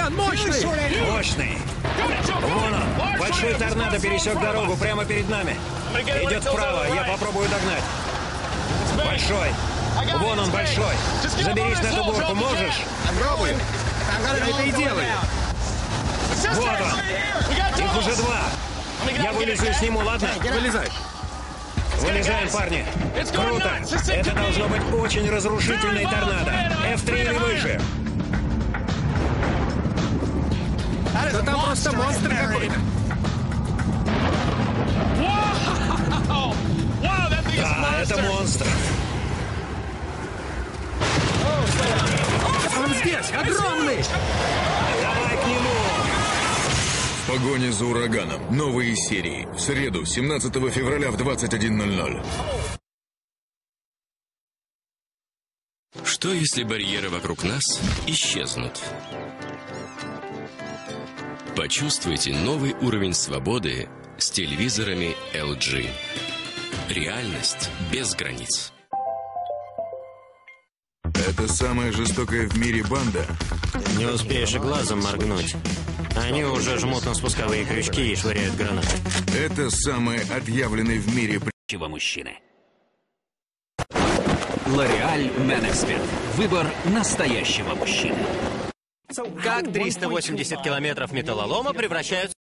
ураган мощный! Мощный. Вон он. Большой торнадо пересек дорогу прямо перед нами. Идет вправо, я попробую догнать. Большой. Вон он, большой. Заберись на эту горку, можешь? Пробую. Я это и делаю. Вот он. Их уже два. Я вылезу и сниму, ладно? Вылезай. Вылезаем, парни. Круто. Это должно быть очень разрушительный торнадо. F3 или выше. Да там просто монстр какой-то. Да, это монстр. Он здесь, огромный! Давай к нему. В погоне за ураганом. Новые серии. В среду, 17 февраля в 21:00. Что если барьеры вокруг нас исчезнут? Почувствуйте новый уровень свободы с телевизорами LG. Реальность без границ. Это самая жестокая в мире банда. Не успеешь и глазом моргнуть. Они уже жмут на спусковые крючки и швыряют гранаты. Это самый отъявленный в мире мужчины. L'Oreal Men Expert. Выбор настоящего мужчины. Как 380 километров металлолома превращаются